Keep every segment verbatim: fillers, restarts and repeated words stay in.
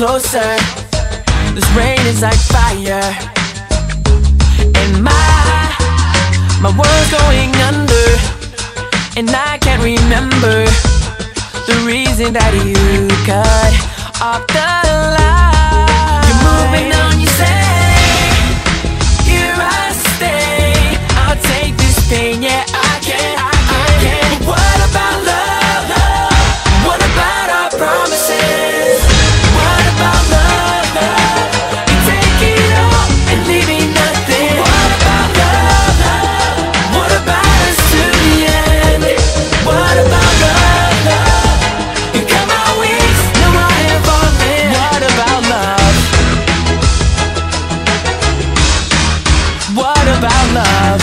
closer. This rain is like fire, and my my world's going under, and I can't remember the reason that you cut off the line. You're moving on, you say, here I stay. I'll take this pain, yeah, I can, I can. But what about love? What about our promises? What about love? You take it all and leave me nothing. What about love? What about us to the end? What about love? You cut my wings, now I am falling. What about love? What about love?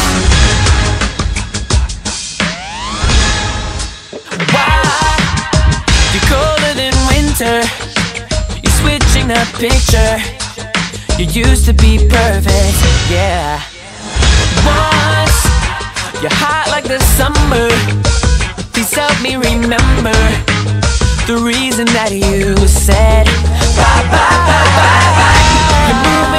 Why? You're colder than winter. You're switching the picture. You used to be perfect, yeah. Once you're hot like the summer. Please help me remember the reason that you said bye bye bye bye bye. You're moving